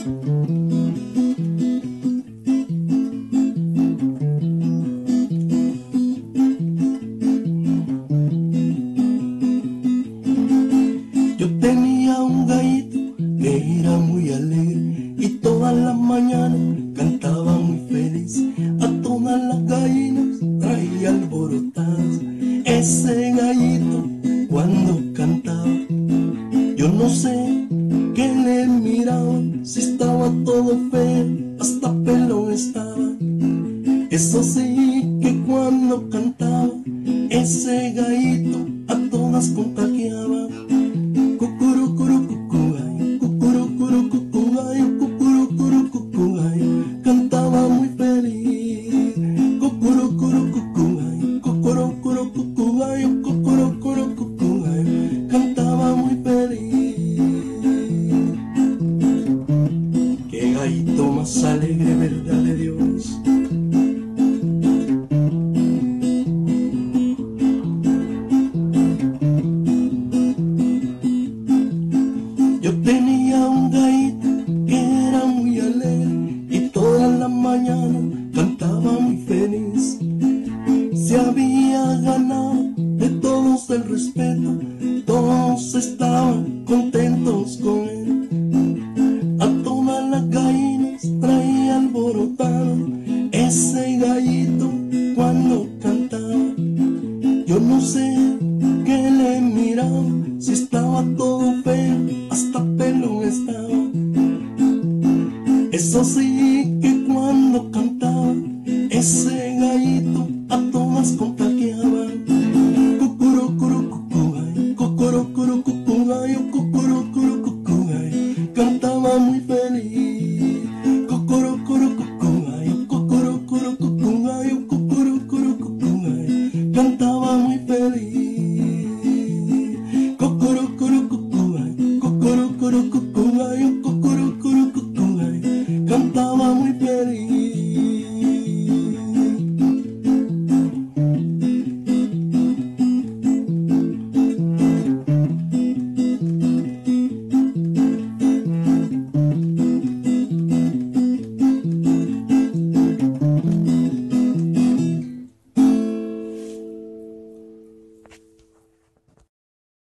Yo tenía un gallito que era muy alegre y todas las mañanas cantaba muy feliz. A todas las gallinas traía alborotadas. Ese gallito cuando cantaba, yo no sé qué le miraba, si estaba todo feo, hasta pelón estaba. Eso sí que cuando cantaba, ese gallito a todas contagiaba. Cantaba muy feliz. Cantaba muy feliz. Qué gallito más alegre, verdad de Dios. Yo tenía un gallito que era muy alegre y todas las mañanas cantaba muy feliz. Se había ganado de todos el respeto, todos estaban contentos con él. A todas las gallinas traía alborotado ese gallito cuando cantaba. Yo no sé qué le miraba, si estaba todo feo, hasta pelón estaba. Eso sí